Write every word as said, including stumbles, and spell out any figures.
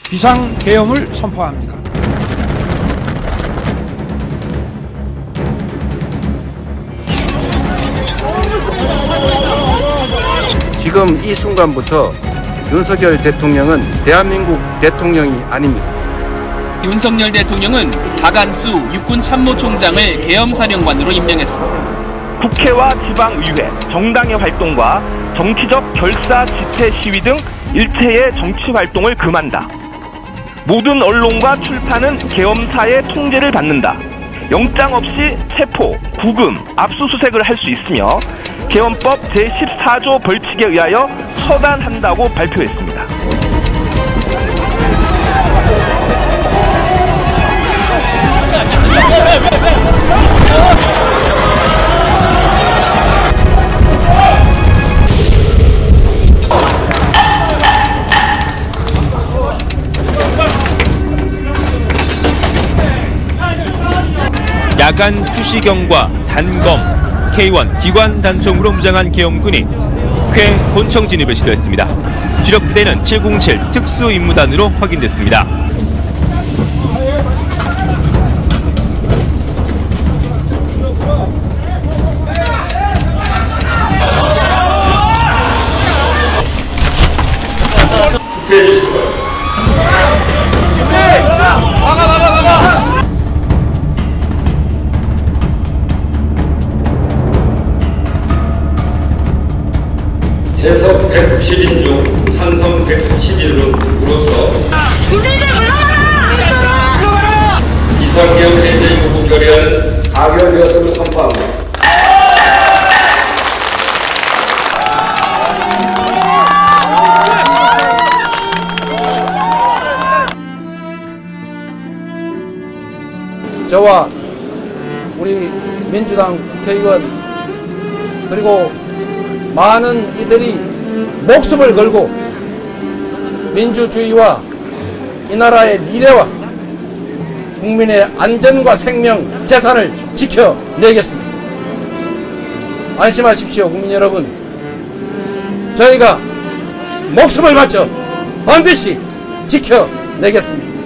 비상계엄을 선포합니다. 지금 이 순간부터 윤석열 대통령은 대한민국 대통령이 아닙니다. 윤석열 대통령은 박안수 육군참모총장을 계엄사령관으로 임명했습니다. 국회와 지방의회, 정당의 활동과 정치적 결사, 집회, 시위 등 일체의 정치 활동을 금한다. 모든 언론과 출판은 계엄사의 통제를 받는다. 영장 없이 체포, 구금, 압수수색을 할 수 있으며 계엄법 제십사 조 벌칙에 의하여 처단한다고 발표했습니다. 야간 투시경과 단검, 케이 원 기관 단총으로 무장한 계엄군이 쾌 본청 진입을 시도했습니다. 주력부대는 칠공칠 특수임무단으로 확인됐습니다. 투표해 주실 거예요. 막아 막아 막아. 재석 백구십 인 중 찬성 백십 일로서 비상계엄 해제 요구 결의안은 가결되었음을 선포합니다. 저와 우리 민주당 국회의원 그리고 많은 이들이 목숨을 걸고 민주주의와 이 나라의 미래와 국민의 안전과 생명, 재산을 지켜내겠습니다. 안심하십시오, 국민 여러분. 저희가 목숨을 바쳐 반드시 지켜내겠습니다.